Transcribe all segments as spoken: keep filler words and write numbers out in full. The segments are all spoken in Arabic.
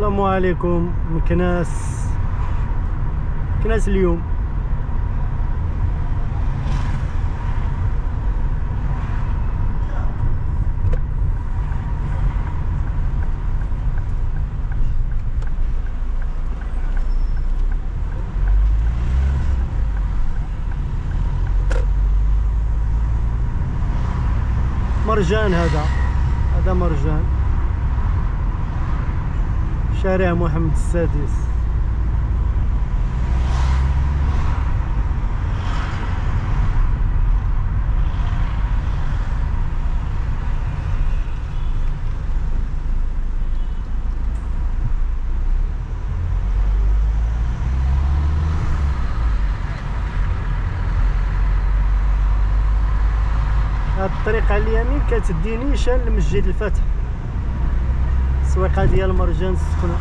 السلام عليكم. مكناس مكناس اليوم مرجان. هذا هذا مرجان، شارع محمد السادس. هاد الطريق على اليمين كتديني نيشان لمسجد الفتح، السويقه ديال مرجان السخنه.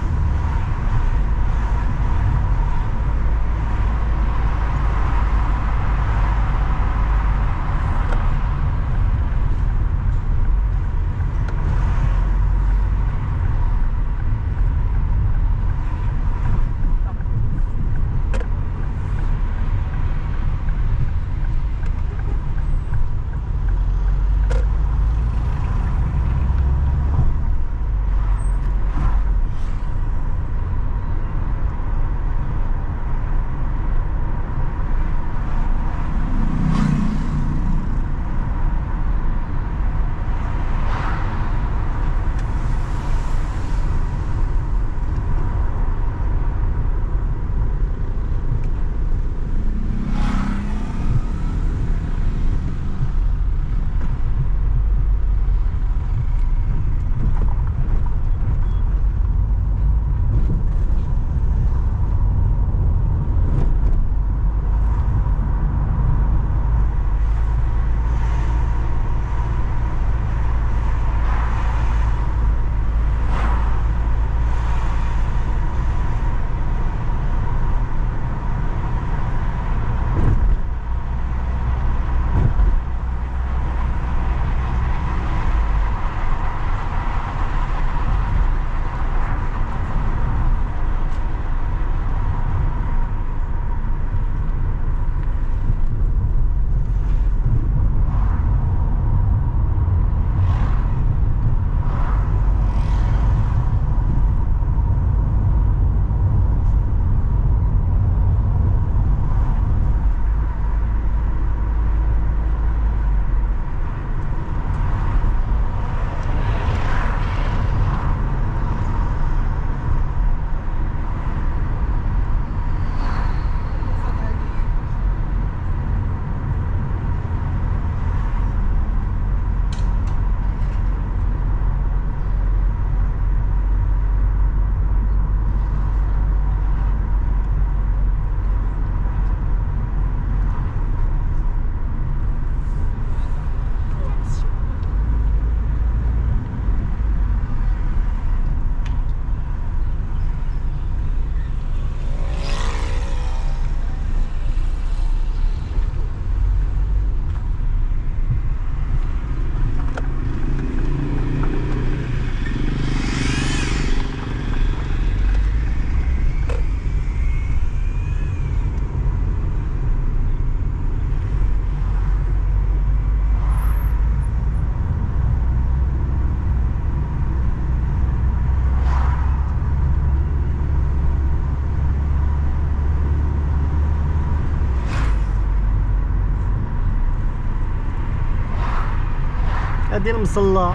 هادي المصلى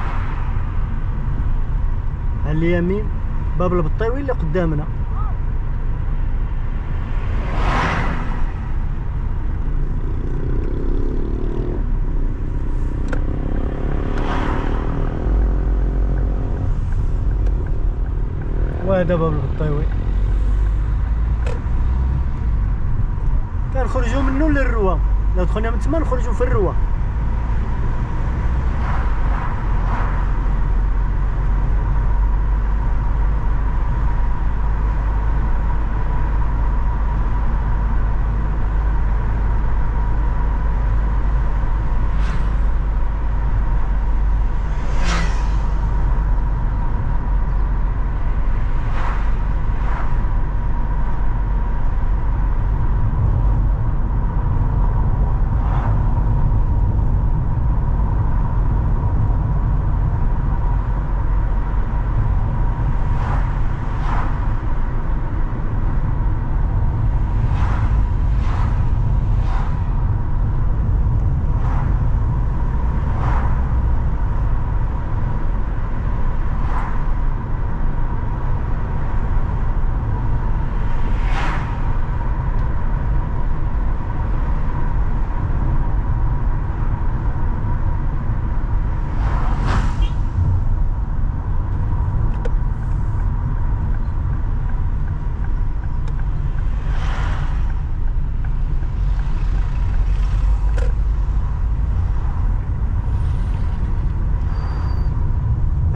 على اليمين، باب البطيوي اللي قدامنا. وهذا باب البطيوي، كنخرجوا منه للروى. لو دخلنا من تما نخرجوا في الروى.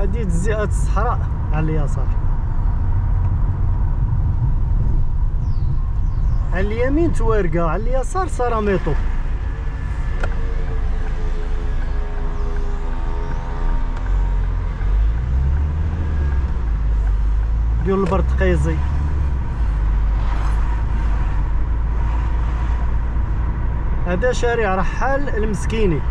هادي تزيئة الصحراء على اليسار. على اليمين توارقة، على اليسار سيراميطو. ديال البرتقيزي. هذا شارع رحال المسكيني.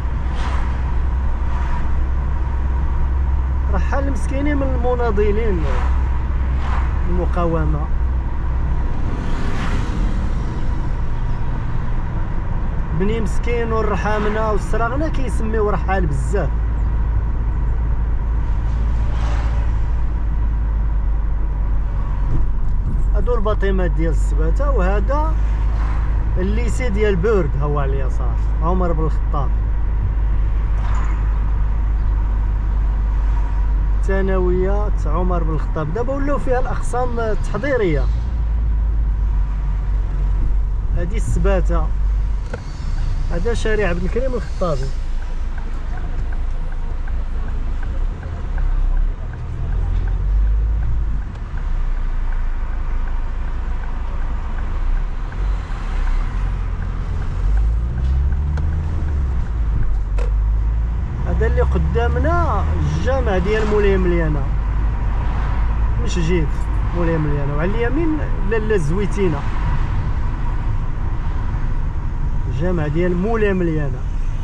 رحال المسكيني من المناضلين المقاومة. بني مسكين والرحامنة والسراغنة كيسميو رحال بزاف. هادو الباطيمات ديال السباتة، وهذا الليسي ديال بورد هو على اليسار، عمر بن الخطاب. الثانوية عمر بن الخطاب دابا ولاو فيها الأقسام التحضيرية. هادي السباتة، هذا شارع عبد الكريم الخطابي. هذا اللي قدامنا الجامع ديال مولاي مليانة، مش جيت مولاي مليانة. وعلى اليمين لاله الزويتينة، الجامع ديال مولاي مليانة.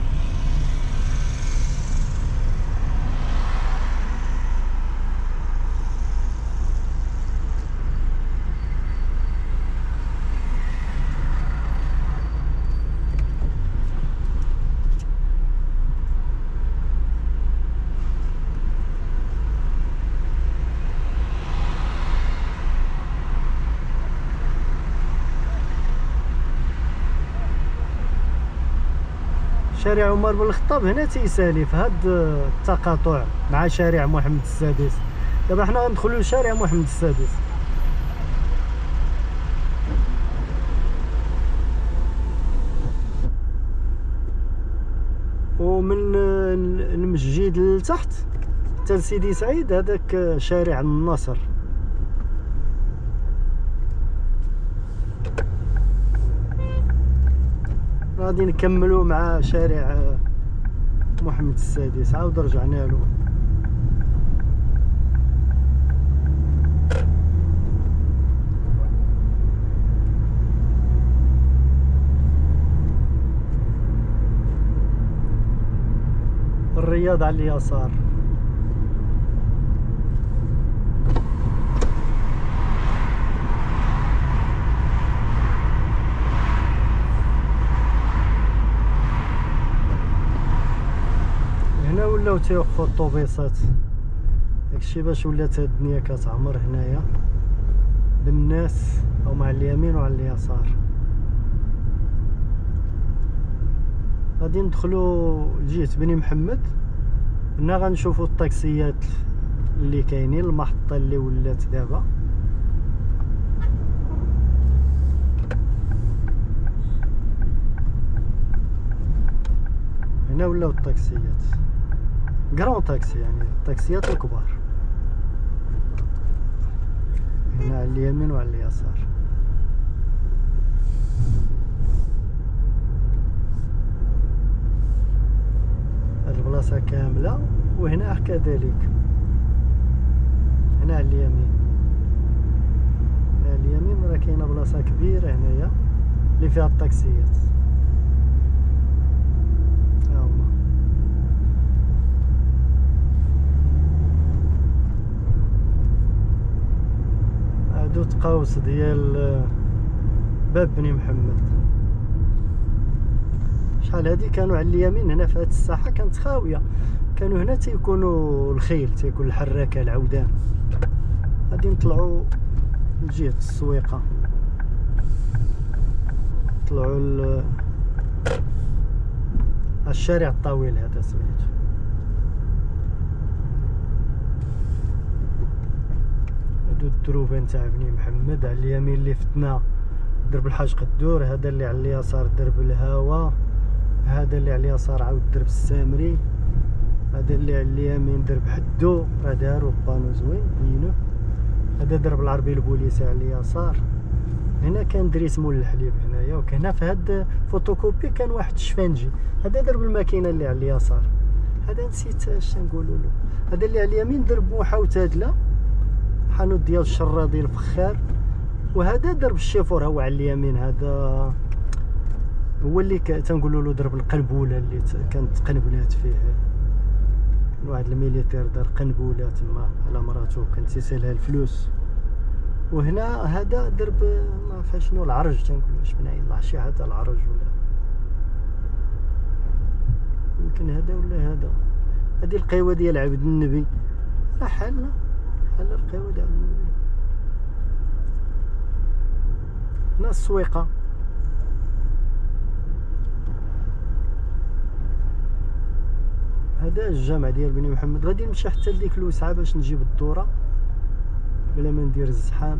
شارع عمر بن الخطاب هنا تيسالي في هاد التقاطع مع شارع محمد السادس. دابا حنا غندخلو لشارع محمد السادس. ومن المسجد لتحت حتى لسيدي سعيد هذاك شارع النصر. غادي نكملو مع شارع محمد السادس، عاود رجعنا له. الرياض على اليسار. هنا ولاو تيوقفوا الطوبيسات، داكشي باش ولات هاد الدنيا كتعمر هنايا بالناس، او مع اليمين وعلى اليسار. غادي ندخلو لجهة بني محمد. هنا غنشوفو الطاكسيات اللي كاينين، المحطة اللي ولات دابا. هنا ولاو الطاكسيات كرون طاكسي، يعني الطاكسيات الكبار. هنا على اليمين وعلى اليسار. هاد البلاصة كاملة، وهنا كذلك. هنا على اليمين، هنا على اليمين راه كاينة بلاصة كبيرة هنايا اللي فيها الطاكسيات. قوس ديال باب بني محمد. شحال هادي كانوا على اليمين هنا في هاد الساحه كانت خاويه، كانوا هنا تيكونوا الخيل، تيكون الحراكه العودان. غادي نطلعوا لجهه السويقه، نطلعوا ل الشارع الطويل هذا سميتو. هادو الدروبه نتاع بني محمد. على اليمين اللي فتنا درب الحاج قدور، هذا اللي على اليسار درب الهوا، هذا اللي على اليسار عاود درب السامري، هذا اللي على اليمين درب حدو راه دارو بانو زوين بينوه. هذا درب العربي البوليسي على اليسار. هنا كان دريس مول الحليب هنايا، وهنا في هاد فوتوكوبي كان واحد الشفنجي. هذا درب الماكينه اللي على اليسار. هذا نسيت اش نقولوا له. هذا اللي على اليمين درب محاوتادله حانوت ديال الشراضي الفخار. وهذا درب الشيفور هو على اليمين. هذا هو اللي تنقولوا له درب القنبوله اللي كانت قنبلات فيه واحد الميليتير دار قنبوله تما على مراته كانت تيسالها الفلوس. وهنا هذا درب ما عرف شنو العرج تنقولوا اش بناين الله شي هذا العرج ولا يمكن هذا ولا هذا. هذه القهوه ديال عبد النبي راه حالنا حال القهوه ديال عبد النبي. هنا السويقه. هذا الجامع ديال بني محمد. غادي نمشي حتى لديك الوسعه باش نجيب الدوره بلا ما ندير الزحام.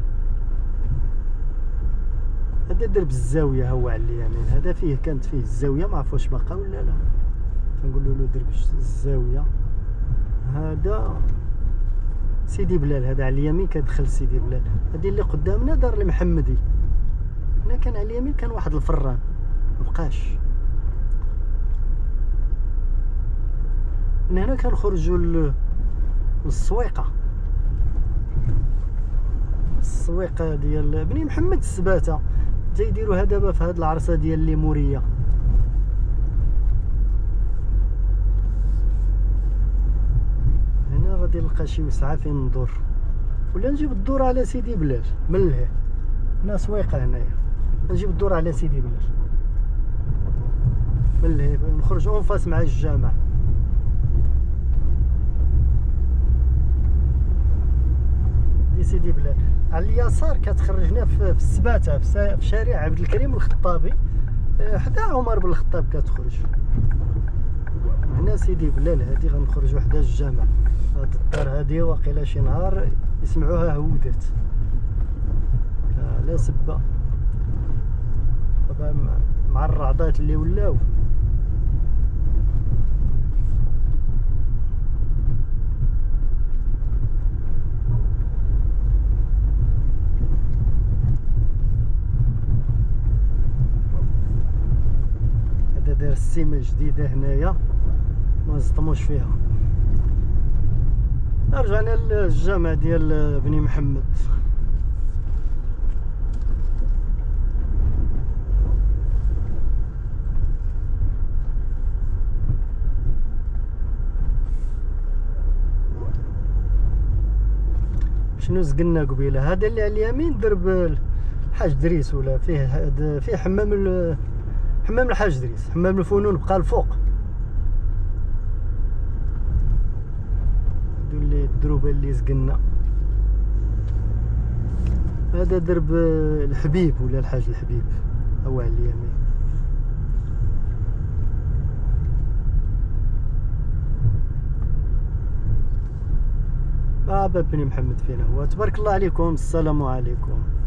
هذا درب الزاويه هو على اليمين. هذا فيه كانت فيه الزاويه ما عرفوش باقا ولا لا. كنقولوا له درب الزاويه. هذا سيدي بلال. هذا على اليمين كتدخل سيدي بلال. هذه اللي قدامنا دار المحمدي. هنا كان على اليمين كان واحد الفران مبقاش. من هنا كنخرجوا للسويقه. السويقه ديال بني محمد السباته تيديروها دابا في هاد العرسه ديال الليموريه. هنا غادي نلقى شي وسعه فين ندور ولا نجيب الدور على سيدي بلال من لهيه. هنا سويقه هنايا نجيب الدور على سيدي بلال من لهيه نخرج اونفاس مع الجامع. سيدي بلال على اليسار كتخرجنا في السباته في شارع عبد الكريم الخطابي حدا عمر بن الخطاب كتخرج. هنا سيدي بلال هادي غنخرجوا حدا الجامع. هاد الدار هادي واقيلا شي نهار يسمعوها هودات لا سبه طبعا مع الرعضات اللي ولاو. داير السيمه جديده هنايا ما زطموش فيها. رجعنا للجامع ديال بني محمد. شنو زقلنا قبيله. هذا اللي على اليمين درب الحاج دريس ولا فيه فيه حمام حمام الحاج دريس. حمام الفنون بقى الفوق. هادو اللي الدروبه اللي زقلنا. هذا درب الحبيب ولا الحاج الحبيب هو على اليمين. آه باب بني محمد فينا هو. تبارك الله عليكم. السلام عليكم.